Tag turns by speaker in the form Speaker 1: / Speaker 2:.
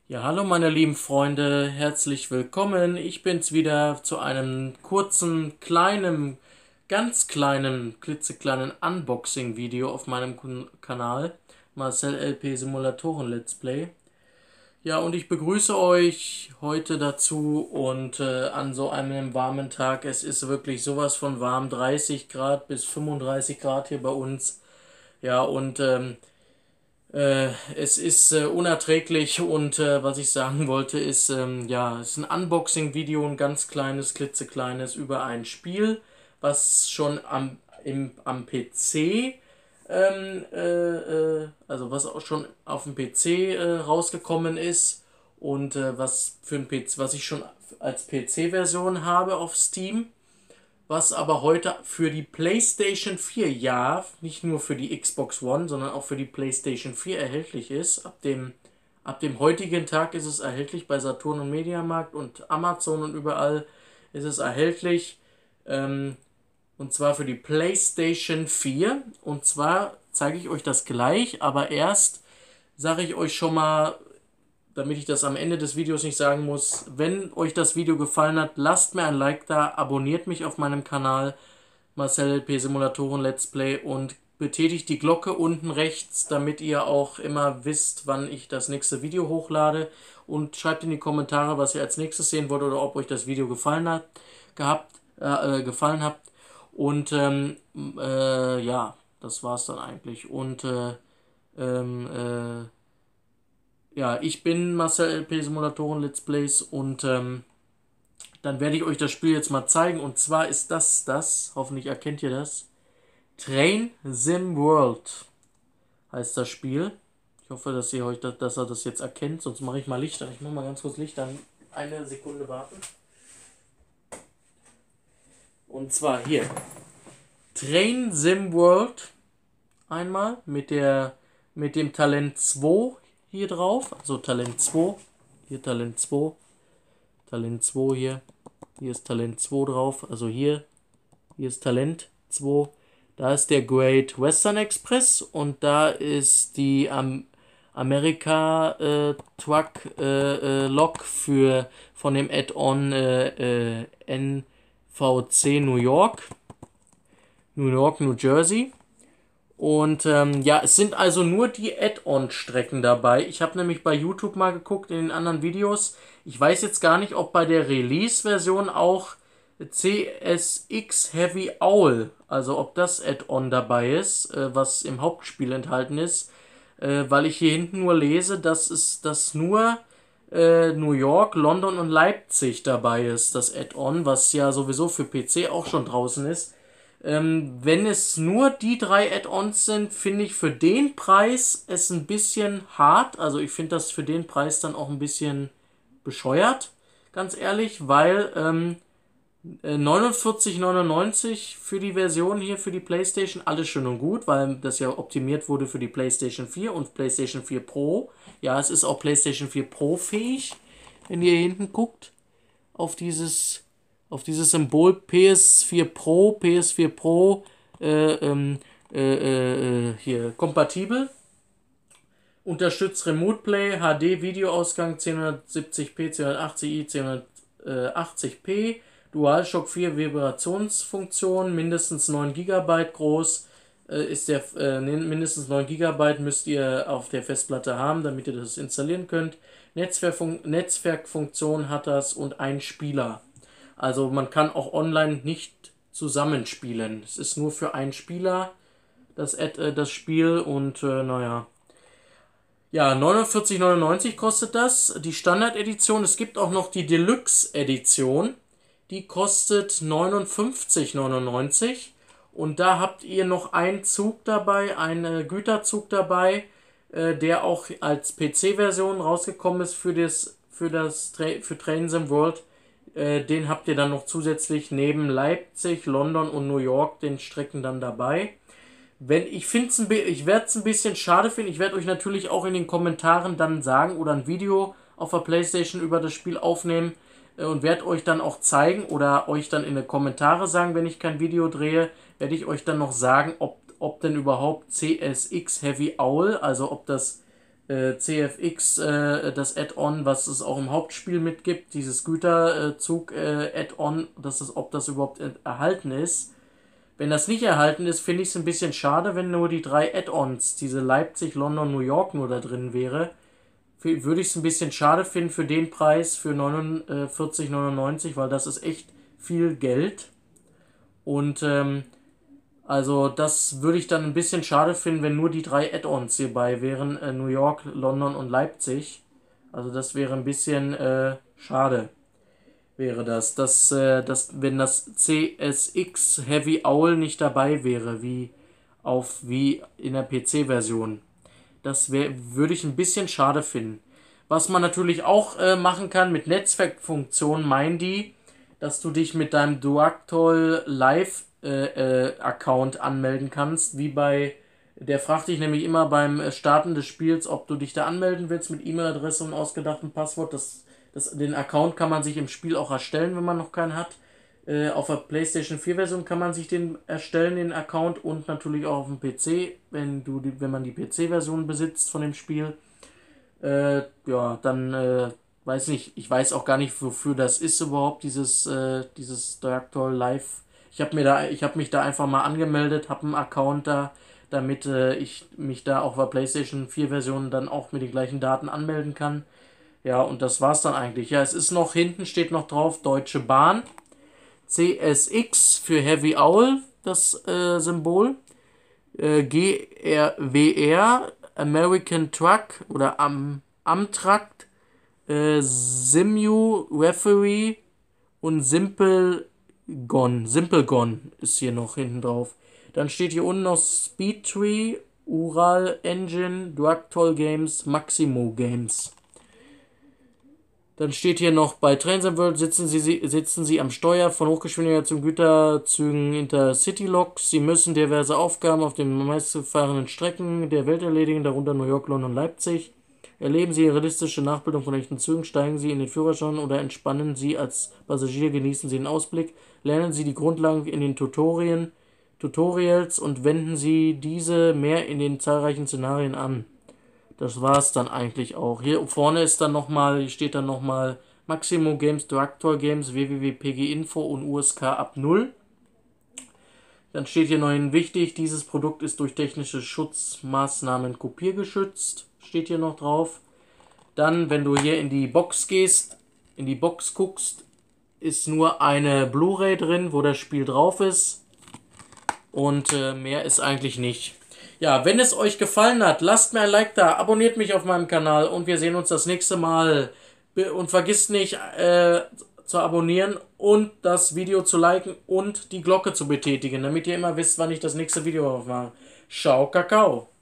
Speaker 1: Ja, hallo meine lieben Freunde, herzlich willkommen. Ich bin's wieder zu einem kurzen, ganz kleinen, klitzekleinen Unboxing-Video auf meinem Kanal Marcel LP Simulatoren Let's Play. Ja, und ich begrüße euch heute dazu und an so einem warmen Tag. Es ist wirklich sowas von warm, 30 Grad bis 35 Grad hier bei uns. Ja, und es ist unerträglich und was ich sagen wollte ist, ja, es ist ein Unboxing-Video, ein ganz kleines, klitzekleines über ein Spiel, was schon am PC, also was auch schon auf dem PC rausgekommen ist und was für ein PC, was ich schon als PC-Version habe auf Steam, was aber heute für die PlayStation 4, ja, nicht nur für die Xbox One, sondern auch für die PlayStation 4 erhältlich ist. Ab dem heutigen Tag ist es erhältlich bei Saturn und Mediamarkt und Amazon und überall ist es erhältlich. Ähm, und zwar für die PlayStation 4. Und zwar zeige ich euch das gleich, aber erst sage ich euch schon mal, damit ich das am Ende des Videos nicht sagen muss, wenn euch das Video gefallen hat, lasst mir ein Like da, abonniert mich auf meinem Kanal Marcel LP Simulatoren Let's Play und betätigt die Glocke unten rechts, damit ihr auch immer wisst, wann ich das nächste Video hochlade, und schreibt in die Kommentare, was ihr als nächstes sehen wollt oder ob euch das Video gefallen hat. Und ja, das war's dann eigentlich. Und ja, ich bin Marcel LP Simulatoren Let's Plays und dann werde ich euch das Spiel jetzt mal zeigen. Und zwar ist das, hoffentlich erkennt ihr das, Train Sim World heißt das Spiel. Ich hoffe, dass er das jetzt erkennt, sonst mache ich mal Licht an. Ich mache mal ganz kurz Licht an. Eine Sekunde warten. Und zwar hier. Train Sim World. Einmal mit dem Talent 2 hier drauf. Also Talent 2. Hier Talent 2. Talent 2 hier. Hier ist Talent 2 drauf. Also hier ist Talent 2. Da ist der Great Western Express und da ist die America Truck Lok von dem Add-on NVC New York, New Jersey. Und ja, es sind also nur die Add-on-Strecken dabei. Ich habe nämlich bei YouTube mal geguckt in den anderen Videos. Ich weiß jetzt gar nicht, ob bei der Release-Version auch CSX Heavy Owl, also ob das Add-on dabei ist, was im Hauptspiel enthalten ist, weil ich hier hinten nur lese, dass nur New York, London und Leipzig dabei ist, das Add-on, was ja sowieso für PC auch schon draußen ist. Wenn es nur die drei Add-ons sind, finde ich für den Preis es ein bisschen hart. Also ich finde das für den Preis dann auch ein bisschen bescheuert, ganz ehrlich, weil 49,99 für die Version hier für die PlayStation, alles schön und gut, weil das ja optimiert wurde für die PlayStation 4 und PlayStation 4 Pro. Ja, es ist auch PlayStation 4 Pro fähig, wenn ihr hier hinten guckt, auf dieses Symbol PS4 Pro, hier kompatibel. Unterstützt Remote Play, HD Videoausgang 1070p, 1080i, 1080p, DualShock 4 Vibrationsfunktion, mindestens 9 GB groß. Mindestens 9 GB müsst ihr auf der Festplatte haben, damit ihr das installieren könnt. Netzwerkfunktion hat das und ein Spieler. Also man kann auch online nicht zusammenspielen. Es ist nur für einen Spieler das Spiel und naja. Ja, 49,99 kostet das, die Standard-Edition. Es gibt auch noch die Deluxe-Edition. Die kostet 59,99. Und da habt ihr noch einen Zug dabei, einen Güterzug dabei, der auch als PC-Version rausgekommen ist für Train Sim World. Den habt ihr dann noch zusätzlich neben Leipzig, London und New York den Strecken dann dabei. Ich werde es ein bisschen schade finden. Ich werde euch natürlich auch in den Kommentaren dann sagen oder ein Video auf der PlayStation über das Spiel aufnehmen und werde euch dann auch zeigen oder euch dann in die Kommentare sagen, wenn ich kein Video drehe, werde ich euch dann noch sagen, ob denn überhaupt CSX Heavy Owl, also ob das CFX, das Add-on, was es auch im Hauptspiel mitgibt, dieses Güterzug-Add-on, ob das überhaupt erhalten ist. Wenn das nicht erhalten ist, finde ich es ein bisschen schade, wenn nur die 3 Add-ons, diese Leipzig, London, New York nur da drin wäre. Würde ich es ein bisschen schade finden für den Preis für 49,99, weil das ist echt viel Geld. Und also das würde ich dann ein bisschen schade finden, wenn nur die 3 Add-ons hierbei wären, New York, London und Leipzig. Also das wäre ein bisschen schade, wäre das. Wenn das CSX Heavy Owl nicht dabei wäre, wie in der PC-Version. Würde ich ein bisschen schade finden. Was man natürlich auch machen kann mit Netzwerkfunktionen, meinen die, dass du dich mit deinem Duactol Live Account anmelden kannst, der fragt dich nämlich immer beim Starten des Spiels, ob du dich da anmelden willst mit E-Mail-Adresse und ausgedachtem Passwort. Den Account kann man sich im Spiel auch erstellen, wenn man noch keinen hat. Auf der PlayStation 4 Version kann man sich den erstellen, den Account, und natürlich auch auf dem PC, wenn man die PC-Version besitzt von dem Spiel. Ja, dann weiß nicht, ich weiß auch gar nicht, wofür das ist überhaupt, dieses Duactol Live. Ich habe mich da einfach mal angemeldet, habe einen Account da, damit ich mich da auch bei PlayStation 4 Version dann auch mit den gleichen Daten anmelden kann. Ja, und das war's dann eigentlich. Ja, hinten steht noch drauf Deutsche Bahn. CSX für Heavy Owl, das Symbol. GRWR, American Truck oder Amtrak, Simu, Referee und Simple Gon ist hier noch hinten drauf. Dann steht hier unten noch Speedtree, Ural Engine, Duactol Games, Maximo Games. Dann steht hier noch, bei Trains and World sitzen Sie am Steuer von Hochgeschwindigkeit zum Güterzügen Intercity Loks. Sie müssen diverse Aufgaben auf den meistgefahrenen Strecken der Welt erledigen, darunter New York, London und Leipzig. Erleben Sie realistische Nachbildung von echten Zügen, steigen Sie in den Führerschein oder entspannen Sie als Passagier, genießen Sie den Ausblick, lernen Sie die Grundlagen in den Tutorials und wenden Sie diese mehr in den zahlreichen Szenarien an. Das war es dann eigentlich auch. Hier vorne steht dann nochmal Maximo Games, Duactol Games, www.pginfo und USK ab 0. Dann steht hier noch wichtig, dieses Produkt ist durch technische Schutzmaßnahmen kopiergeschützt. Steht hier noch drauf. Dann, wenn du hier in die Box guckst, ist nur eine Blu-ray drin, wo das Spiel drauf ist. Und mehr ist eigentlich nicht. Ja, wenn es euch gefallen hat, lasst mir ein Like da, abonniert mich auf meinem Kanal und wir sehen uns das nächste Mal. Und vergisst nicht zu abonnieren und das Video zu liken und die Glocke zu betätigen, damit ihr immer wisst, wann ich das nächste Video aufmache. Ciao, Kakao!